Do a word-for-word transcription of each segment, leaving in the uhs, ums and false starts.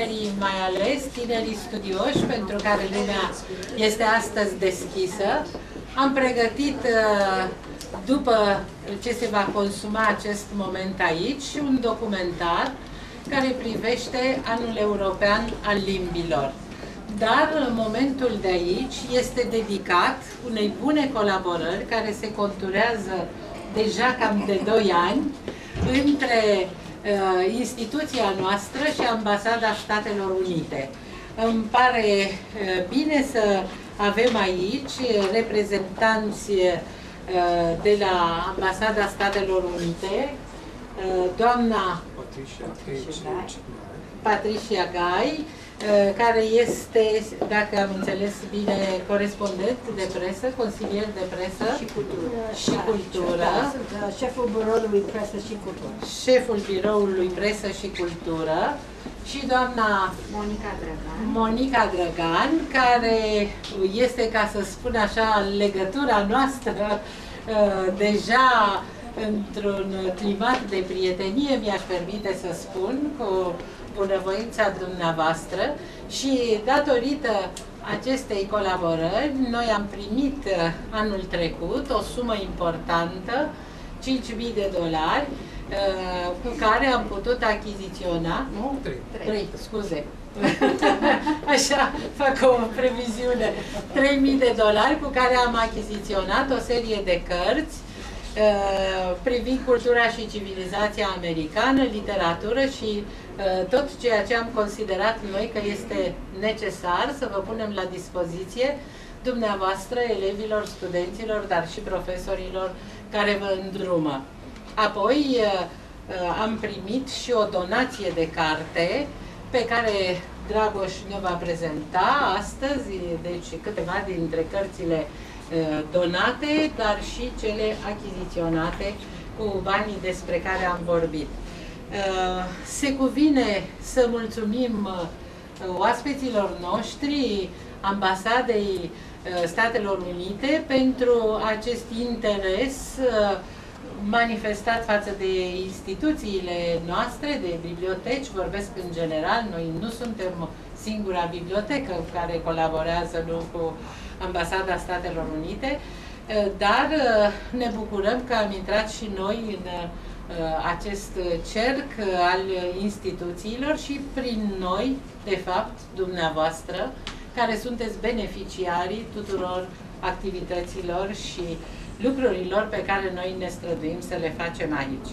tinerii, mai ales tinerii studioși, pentru care lumea este astăzi deschisă. Am pregătit, după ce se va consuma acest moment aici, un documentar care privește Anul European al Limbilor. Dar momentul de aici este dedicat unei bune colaborări care se conturează deja cam de doi ani între uh, instituția noastră și Ambasada Statelor Unite. Îmi pare uh, bine să avem aici reprezentanți uh, de la Ambasada Statelor Unite, uh, doamna Patricia Gai, care este, dacă am înțeles bine, corespondent de presă, consilier de presă și cultură. Și cultură. Da, sunt șeful biroului presă și cultură. Șeful biroului presă și cultură. Și doamna Monica Drăgan. Monica Drăgan, care este, ca să spun așa, legătura noastră deja într-un climat de prietenie, mi-aș permite să spun, cu bunăvoința dumneavoastră, și datorită acestei colaborări noi am primit anul trecut o sumă importantă, cinci mii de dolari, cu care am putut achiziționa, nu? trei, scuze. Așa, fac o previziune. trei mii de dolari cu care am achiziționat o serie de cărți privind cultura și civilizația americană, literatură și uh, tot ceea ce am considerat noi că este necesar să vă punem la dispoziție dumneavoastră, elevilor, studenților, dar și profesorilor care vă îndrumă. Apoi uh, am primit și o donație de carte pe care Dragoș ne va prezenta astăzi, deci câteva dintre cărțile donate, dar și cele achiziționate cu banii despre care am vorbit. Se cuvine să mulțumim oaspeților noștri, Ambasadei Statelor Unite, pentru acest interes manifestat față de instituțiile noastre, de biblioteci, vorbesc în general, noi nu suntem singura bibliotecă care colaborează nu cu Ambasada Statelor Unite, dar ne bucurăm că am intrat și noi în acest cerc al instituțiilor și prin noi, de fapt, dumneavoastră, care sunteți beneficiarii tuturor activităților și lucrurilor pe care noi ne străduim să le facem aici.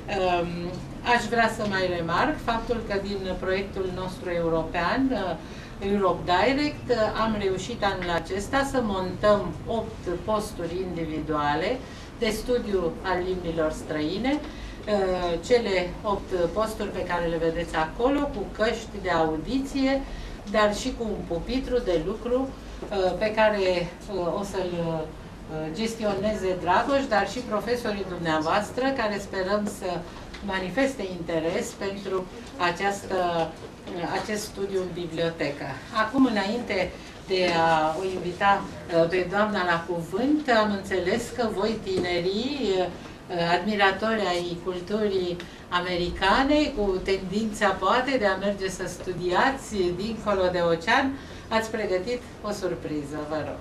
Aș vrea să mai remarc faptul că din proiectul nostru european, Europe Direct, am reușit anul acesta să montăm opt posturi individuale de studiu al limbilor străine, cele opt posturi pe care le vedeți acolo, cu căști de audiție, dar și cu un pupitru de lucru pe care o să-l gestioneze Dragoș, dar și profesorii dumneavoastră, care sperăm să manifeste interes pentru această, acest studiu în bibliotecă. Acum, înainte de a o invita pe doamna la cuvânt, am înțeles că voi, tinerii, admiratori ai culturii americane, cu tendința poate de a merge să studiați dincolo de ocean, ați pregătit o surpriză, vă rog.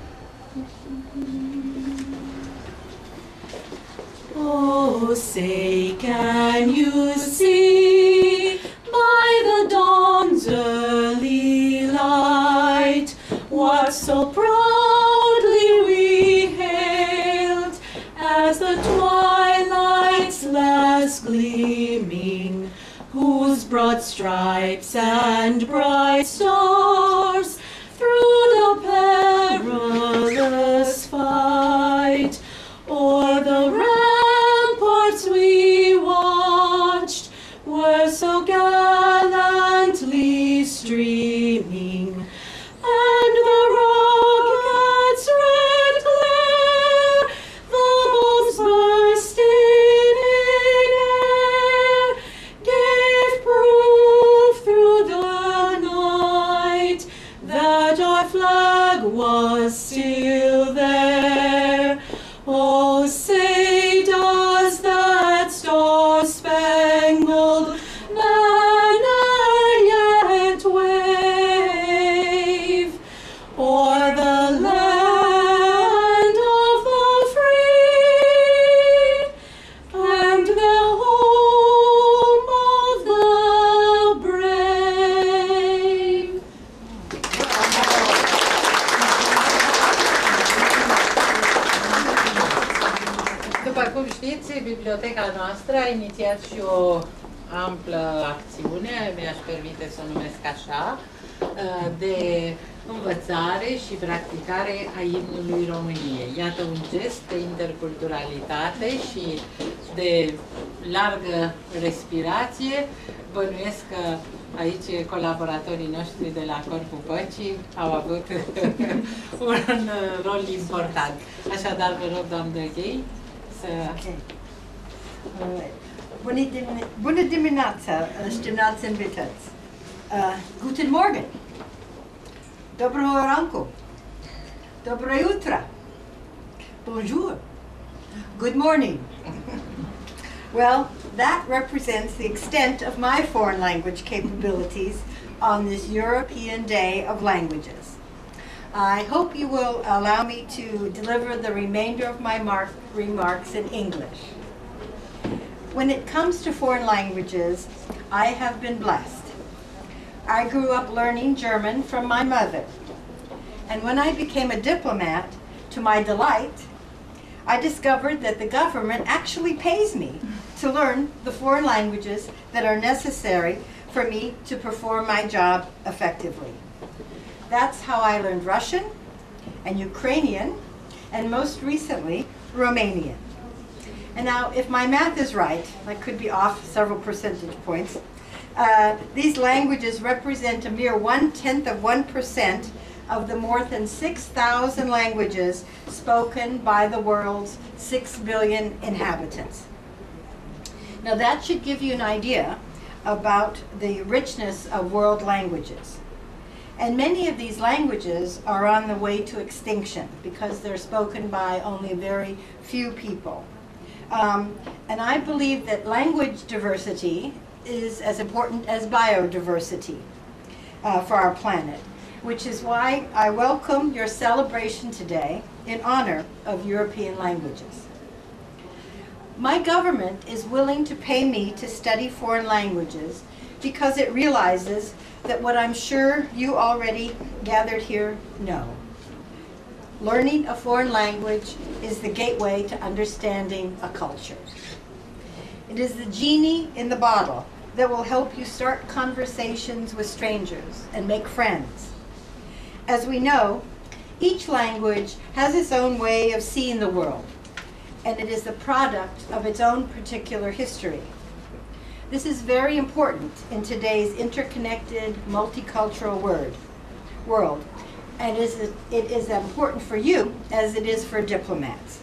Oh, say, can you see by the dawn's early light what so proudly we hailed as the twilight's last gleaming, whose broad stripes and bright stars through the perilous fight o'er the ramparts we watched were so gallantly streaming, and the rocket's red glare, the bombs bursting in air, gave proof through the night that our flag was still there. biblioteca noastră a inițiat și o amplă acțiune, mi-aș permite să o numesc așa, de învățare și practicare a imnului României. Iată un gest de interculturalitate și de largă respirație. Bănuiesc că aici colaboratorii noștri de la Corpul Păcii au avut un rol important. Așadar, vă rog, doamnă Ghei, să... Okay. Bună, dimine bună dimineața, stimați invitați! Uh, guten Morgen! Dobro ranku! Dobro jutra! Bonjour! Good morning! Well, that represents the extent of my foreign language capabilities on this European Day of Languages. I hope you will allow me to deliver the remainder of my mark remarks in English. When it comes to foreign languages, I have been blessed. I grew up learning German from my mother. And when I became a diplomat, to my delight, I discovered that the government actually pays me to learn the foreign languages that are necessary for me to perform my job effectively. That's how I learned Russian and Ukrainian, and most recently, Romanian. And now, if my math is right, I could be off several percentage points, uh, these languages represent a mere one-tenth of one percent of the more than six thousand languages spoken by the world's six billion inhabitants. Now that should give you an idea about the richness of world languages. And many of these languages are on the way to extinction because they're spoken by only very few people. Um, and I believe that language diversity is as important as biodiversity uh, for our planet, which is why I welcome your celebration today in honor of European languages. My government is willing to pay me to study foreign languages because it realizes that what I'm sure you already gathered here know. Learning a foreign language is the gateway to understanding a culture. It is the genie in the bottle that will help you start conversations with strangers and make friends. As we know, each language has its own way of seeing the world, and it is the product of its own particular history. This is very important in today's interconnected, multicultural word, world, and is, it is important for you as it is for diplomats.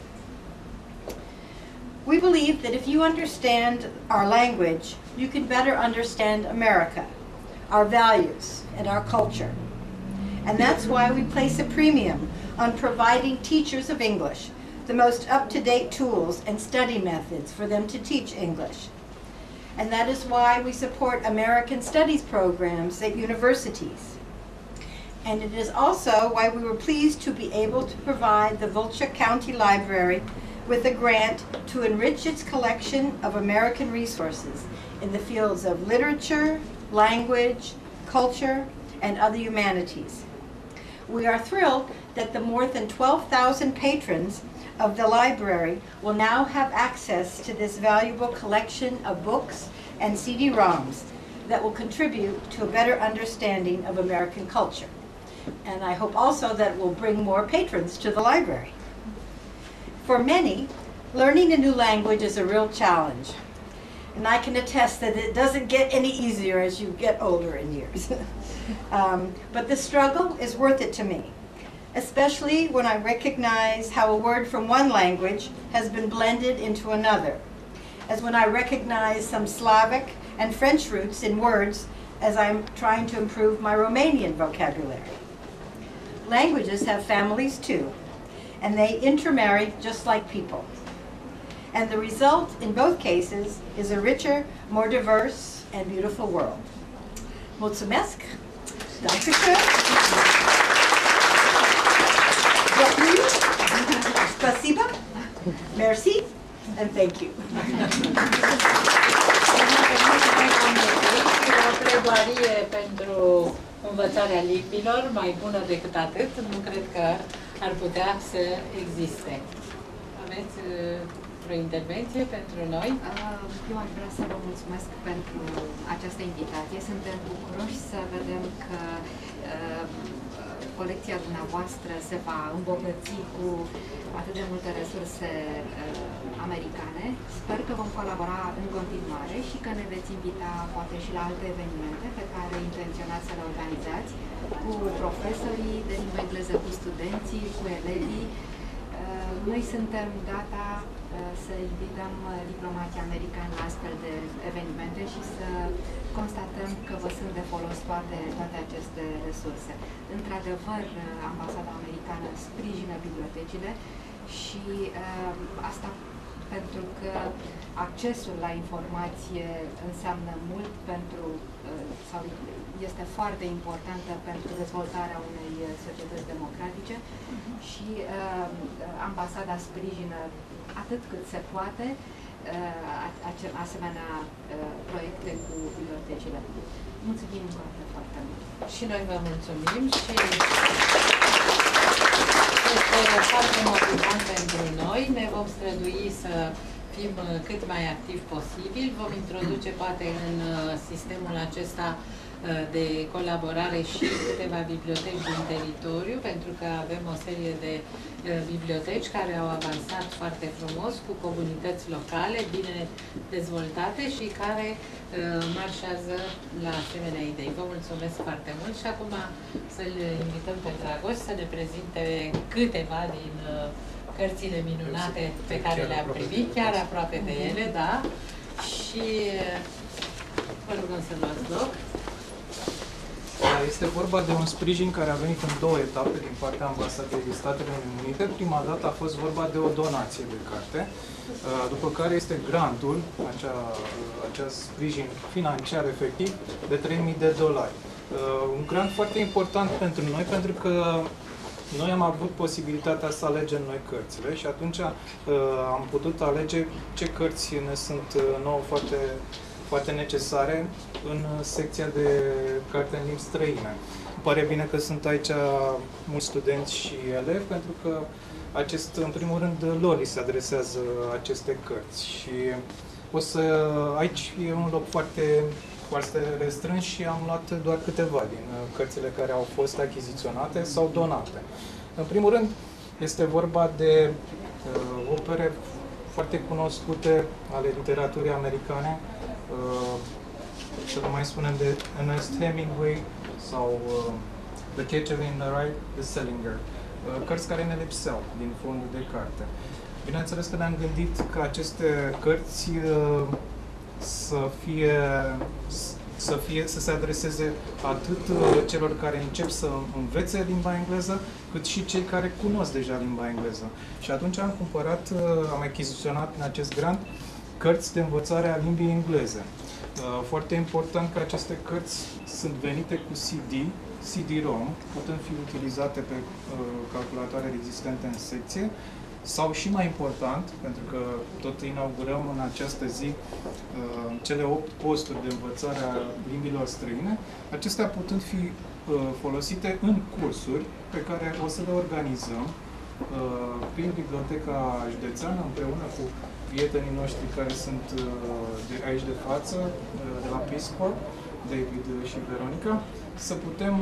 We believe that if you understand our language, you can better understand America, our values, and our culture. And that's why we place a premium on providing teachers of English the most up-to-date tools and study methods for them to teach English. And that is why we support American studies programs at universities. And it is also why we were pleased to be able to provide the Vulture County Library with a grant to enrich its collection of American resources in the fields of literature, language, culture, and other humanities. We are thrilled that the more than twelve thousand patrons of the library will now have access to this valuable collection of books and C D ROMs that will contribute to a better understanding of American culture. And I hope also that it will bring more patrons to the library. For many, learning a new language is a real challenge. And I can attest that it doesn't get any easier as you get older in years. um, but the struggle is worth it to me, especially when I recognize how a word from one language has been blended into another, as when I recognize some Slavic and French roots in words as I'm trying to improve my Romanian vocabulary. Languages have families too, and they intermarry just like people. And the result in both cases is a richer, more diverse, and beautiful world. Mulțumesc! Dankeschön! Spasiba! Merci! And thank you! O întrebare pentru învățarea limbilor, mai bună decât atât, nu cred că ar putea să existe. Aveți vreo intervenție pentru noi? Eu aș vrea să vă mulțumesc pentru această invitație. Suntem bucuroși să vedem că uh, colecția dumneavoastră se va îmbogăți cu atât de multe resurse uh, americane. Sper că vom colabora în continuare și că ne veți invita poate și la alte evenimente pe care intenționați să le organizați cu profesorii de limba engleză, cu studenții, cu elevii. Noi suntem gata să invităm diplomații americani la astfel de evenimente și să constatăm că vă sunt de folos toate, toate aceste resurse. Într-adevăr, ambasada americană sprijină bibliotecile și uh, asta pentru că accesul la informație înseamnă mult pentru, uh, sau este foarte importantă pentru dezvoltarea unei societăți democratice și uh, ambasada sprijină atât cât se poate uh, asemenea uh, proiecte cu bibliotecile. Mulțumim foarte, foarte mult. Și noi vă mulțumim și este foarte motivant pentru noi. Ne vom strădui să fim cât mai activi posibil. Vom introduce poate în sistemul acesta de colaborare și câteva biblioteci din teritoriu, pentru că avem o serie de biblioteci care au avansat foarte frumos, cu comunități locale bine dezvoltate și care marșează la asemenea idei. Vă mulțumesc foarte mult și acum să-l invităm pe Dragoș să ne prezinte câteva din cărțile minunate pe care le-am primit, chiar aproape de ele, da? Și vă rugăm să luați loc. Este vorba de un sprijin care a venit în două etape din partea Ambasadei Statelor Unite. Prima dată a fost vorba de o donație de carte, după care este grantul, acea, acea sprijin financiar efectiv, de trei mii de dolari. Un grant foarte important pentru noi, pentru că noi am avut posibilitatea să alegem noi cărțile și atunci am putut alege ce cărți ne sunt nouă foarte foarte necesare în secția de carte în limbi străine. Îmi pare bine că sunt aici mulți studenți și elevi, pentru că acest, în primul rând, lor li se adresează aceste cărți. Și o să, aici e un loc foarte, foarte restrâns și am luat doar câteva din cărțile care au fost achiziționate sau donate. În primul rând, este vorba de uh, opere foarte cunoscute ale literaturii americane, Uh, să nu mai spunem de Ernest Hemingway sau uh, The Catcher in the Rye, de Salinger. Uh, cărți care ne lipseau din fondul de carte. Bineînțeles că ne-am gândit că aceste cărți uh, să fie, să fie, să se adreseze atât uh, celor care încep să învețe limba engleză, cât și cei care cunosc deja limba engleză. Și atunci am cumpărat, uh, am achiziționat în acest grant cărți de învățare a limbii engleze. Foarte important că aceste cărți sunt venite cu C D, C D-ROM, putând fi utilizate pe calculatoare existente în secție, sau și mai important, pentru că tot inaugurăm în această zi cele opt posturi de învățare a limbilor străine, acestea putând fi folosite în cursuri pe care o să le organizăm prin Biblioteca Județeană, împreună cu prietenii noștri care sunt de aici de față, de la Peace Corps, David și Veronica, să putem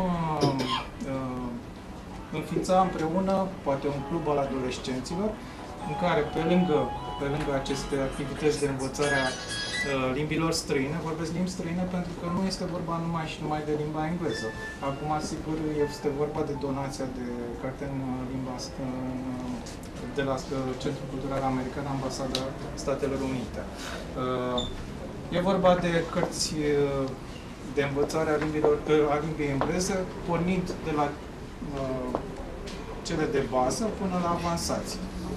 înființa împreună, poate un club al adolescenților, în care, pe lângă, pe lângă aceste activități de învățare a limbilor străine, vorbesc limbi străine pentru că nu este vorba numai și numai de limba engleză. Acum, sigur, este vorba de donația de carte în limba de la Centrul Cultural American, Ambasada Statelor Unite. E vorba de cărți de învățare a, limbilor, a limbii engleze, pornind de la cele de bază până la avansați.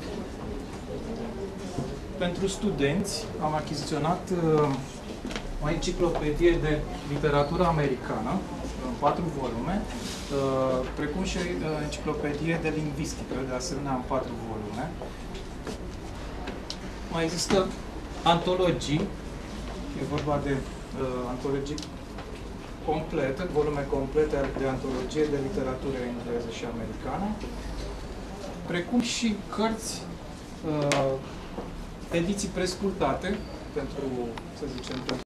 Pentru studenți am achiziționat o enciclopedie de literatură americană, în patru volume, precum și enciclopedie de lingvistică, de asemenea în patru volume. Mai există antologii, e vorba de uh, antologii complete, volume complete de antologie de literatură engleză și americană, precum și cărți uh, ediții prescurtate pentru, să zicem, pentru